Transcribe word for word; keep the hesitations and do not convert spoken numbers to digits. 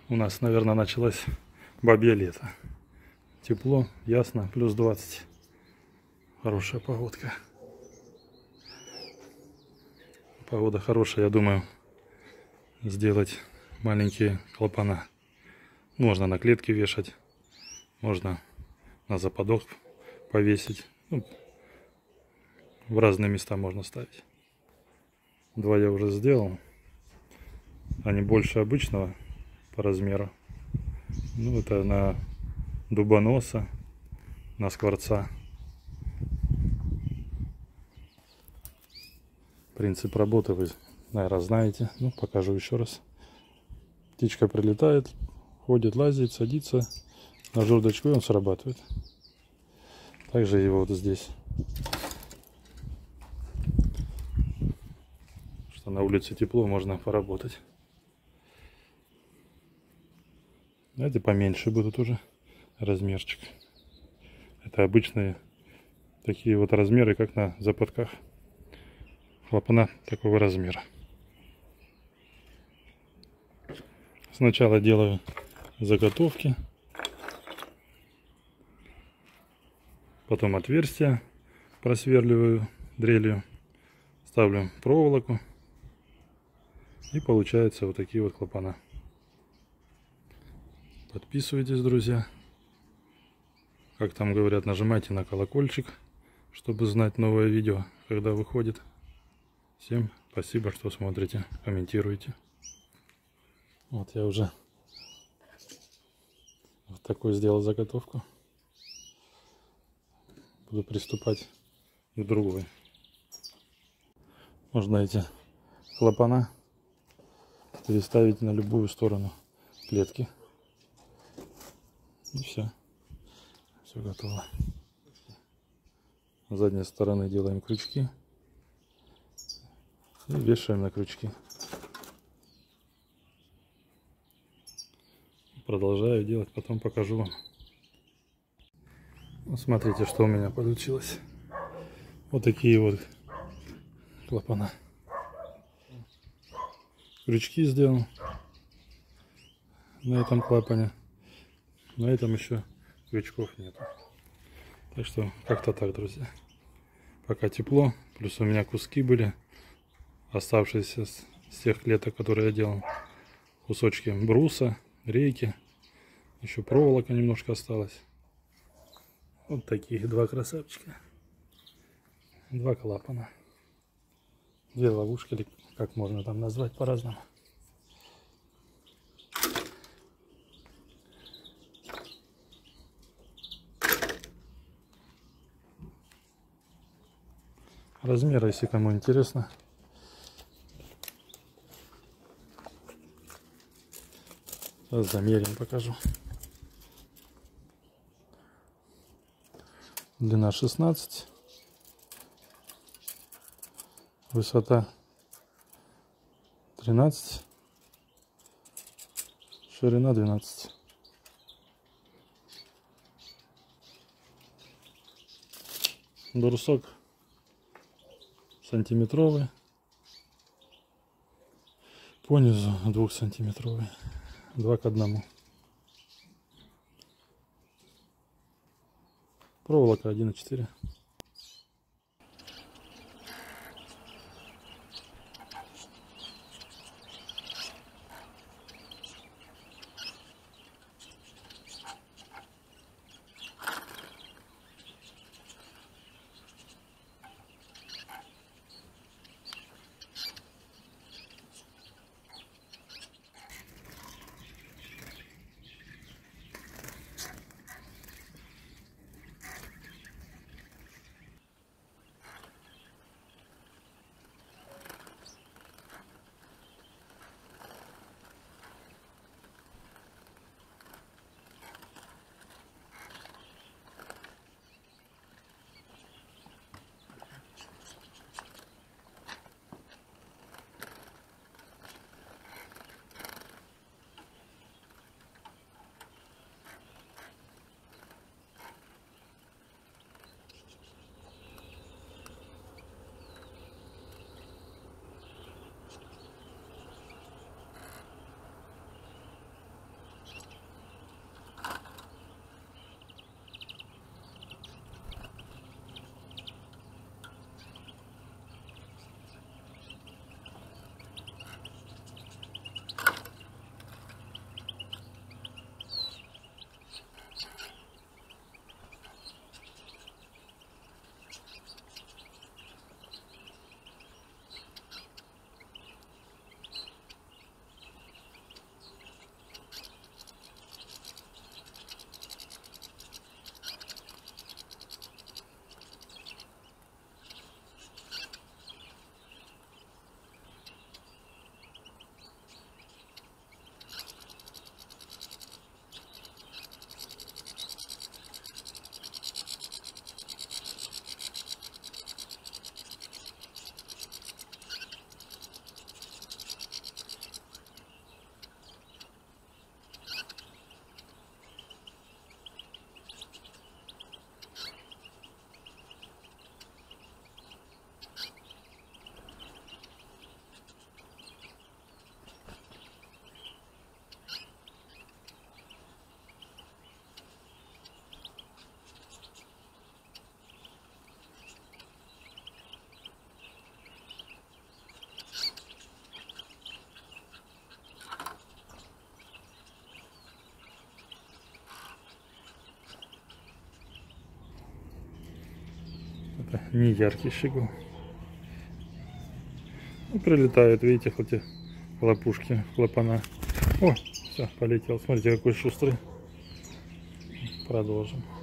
У нас, наверное, началось бабье лето. Тепло, ясно, плюс двадцать. Хорошая погодка. Погода хорошая, я думаю, сделать маленькие клапана. Можно на клетки вешать, можно на западок повесить. Ну, в разные места можно ставить. Два я уже сделал. Они больше обычного по размеру. Ну, это на дубоноса, на скворца. Принцип работы вы, наверное, знаете. Ну, покажу еще раз. Птичка прилетает, ходит, лазит, садится на жердочку, и он срабатывает. Также его вот здесь. Что на улице тепло, можно поработать. Эти поменьше будут уже размерчик. Это обычные такие вот размеры, как на западках. Клапана такого размера. Сначала делаю заготовки, потом отверстия просверливаю дрелью, ставлю проволоку, и получаются вот такие вот клапана. Подписывайтесь, друзья. Как там говорят, нажимайте на колокольчик, чтобы знать новое видео, когда выходит. Всем спасибо, что смотрите, комментируете. Вот я уже вот такую сделал заготовку. Буду приступать к другой. Можно эти клапана переставить на любую сторону клетки. И все. Все готово. С задней стороны делаем крючки. И вешаем на крючки. Продолжаю делать, потом покажу вам. Вот смотрите, что у меня получилось. Вот такие вот клапана. Крючки сделал на этом клапане. На этом еще крючков нету. Так что как-то так, друзья. Пока тепло. Плюс у меня куски были, оставшиеся с тех клеток, которые я делал. Кусочки бруса, рейки. Еще проволока немножко осталось. Вот таких два красавчика. Два клапана. Две ловушки, или как можно там назвать по-разному. Размеры, если кому интересно. Сейчас замерим, покажу. Длина шестнадцать. Высота тринадцать. Ширина двенадцать. Брусок сантиметровый. По низу двухсантиметровый. Два к одному. Проволока один и четыре. Это не яркий щегол. Ну, прилетают, видите, хоть и хлопушки, хлопана. О, все, полетел. Смотрите, какой шустрый. Продолжим.